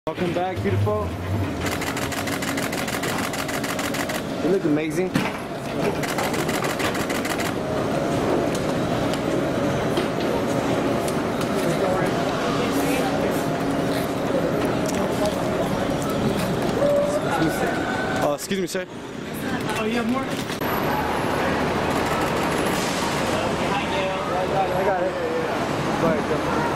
Welcome back, beautiful. You look amazing. Excuse me, sir. Oh, you have more? I got it. Go ahead, go.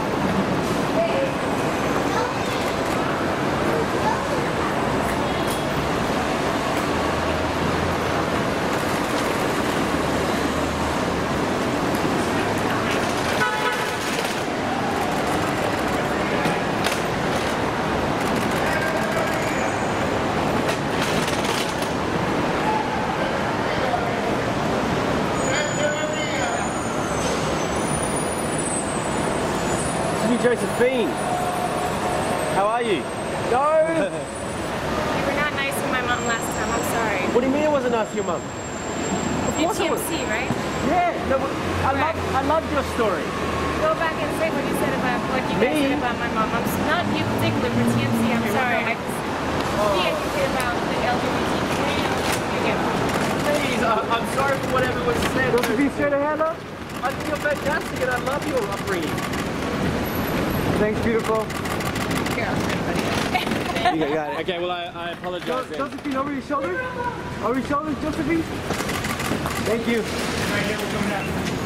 Josephine, how are you? No! You were not nice to my mom last time, I'm sorry. What do you mean it wasn't nice to your mum? You're TMZ, right? Yeah, no, I loved your story. Go back and say what you said about what you guys said about my mom. I'm not you particular for TMZ, I'm sorry. I just be educated about the LGBT community. Please, I'm sorry for whatever was said. Josephine, straight ahead, love. I think you're fantastic and I love your upbringing. Thanks, beautiful. Here, You got it. Okay, well, I apologize. Josephine, over your shoulder? Over your shoulder, Josephine? Thank you. Right here, we're coming down.